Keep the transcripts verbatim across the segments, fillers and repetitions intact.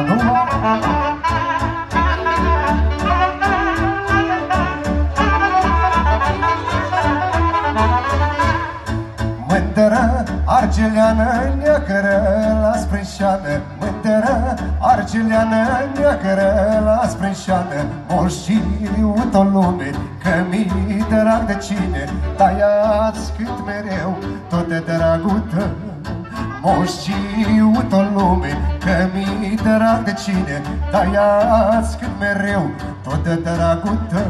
nu? Mândără, argeleană, neacără la sprânșeană. Mândără, argeleană, neacără la sprânșeană. Moșiu-t o lume, că mi-i drag de cine, taia-ți cât mereu tot de dragul tău. Moșiu-t o lume, că mi-i drag de cine, taia-ți cât mereu tot de dragul tău.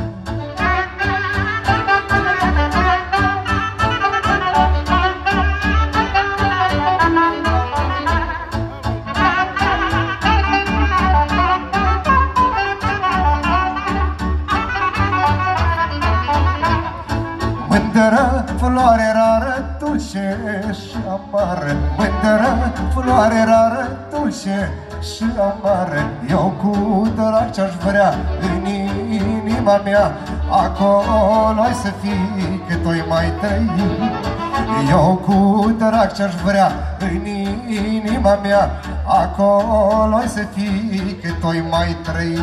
Mândără, floare rară, dulce și amară. Mândără, floare rară, dulce și amară. Eu cu drag ce-aș vrea în inima mea, acolo-i să fii cât o-i mai trăi. Eu cu drag ce-aș vrea în inima mea, acolo-i să fii cât o-i mai trăi.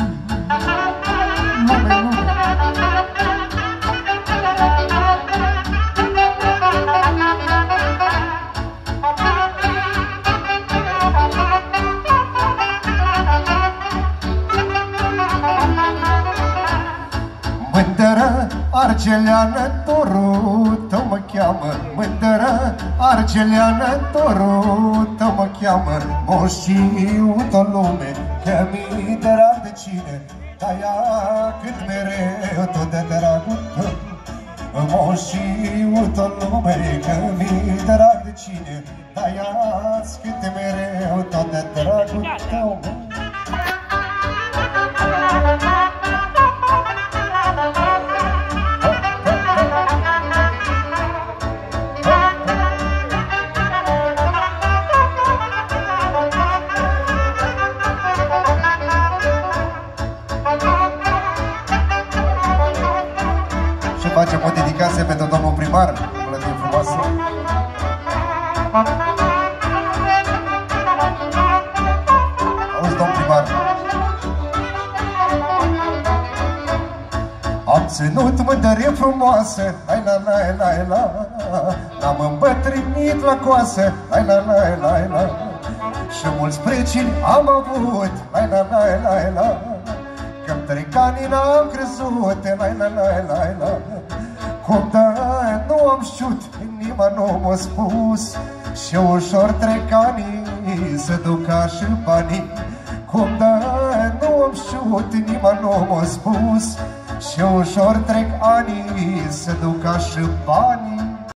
Lume, lume. Mândără, argeleană, dorul tău mă cheamă. Mândără, argeleană, dorul tău mă cheamă. Moșiu-t o lume, că mi-i drag de cine, taia cât mereu tot de dragul tău. Moșiu-t o lume, că mi-i drag de cine, taia-ți cât mereu tot de dragul tău. Facem o dedicație pentru domnul primar, melodie frumoasă. Auzi, domn primar. Am ținut mândărie frumoasă, ai la la la la. N-am îmbătrânit la coasă, ai la la la la. Și mulți precini am avut, ai la la la la. Că-mi trec ani n-am crezut, la la la la la. Cum da, nu am știut, inima nu m-a spus, și ușor trec ani, se duc ca și banii. Cum da, nu am știut, inima nu m-a spus, și ușor trec ani, se duc ca și banii.